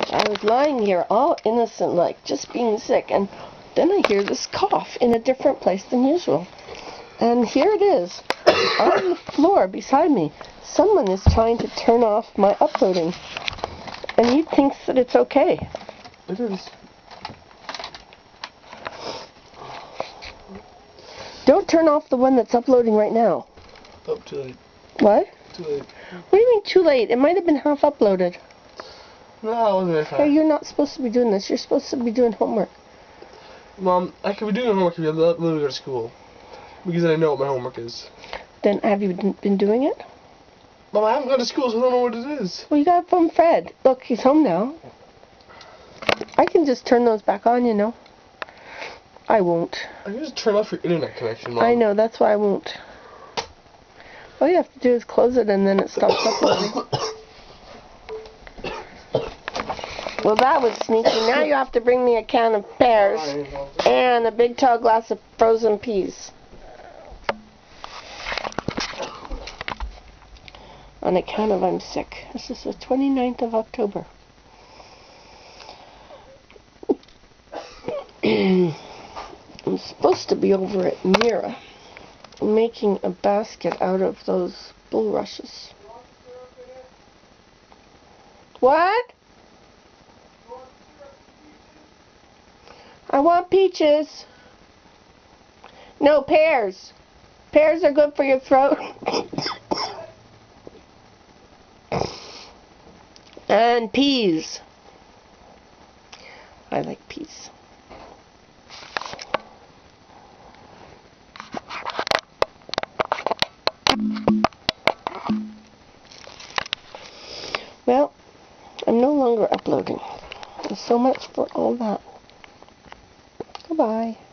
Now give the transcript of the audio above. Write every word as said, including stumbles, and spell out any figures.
I was lying here all innocent, like just being sick, and then I hear this cough in a different place than usual. And here it is, on the floor beside me. Someone is trying to turn off my uploading. And he thinks that it's okay. It is. Don't turn off the one that's uploading right now. Oh, too late. What? Too late. What do you mean too late? It might have been half uploaded. No, I wasn't that Hey, far. you're not supposed to be doing this. You're supposed to be doing homework. Mom, I could be doing homework if you let me go to school. Because I know what my homework is. Then have you been doing it? Mom, I haven't gone to school, so I don't know what it is. Well, you got it from Fred. Look, he's home now. I can just turn those back on, you know. I won't. I can just turn off your internet connection, Mom. I know, that's why I won't. All you have to do is close it and then it stops uploading. Well, that was sneaky. Now you have to bring me a can of pears and a big tall glass of frozen peas. On account of I'm sick. This is the twenty-ninth of October. I'm supposed to be over at Mira making a basket out of those bulrushes. What? I want peaches. No, pears. Pears are good for your throat. And peas. I like peas. Well, I'm no longer uploading. So much for all that. Goodbye.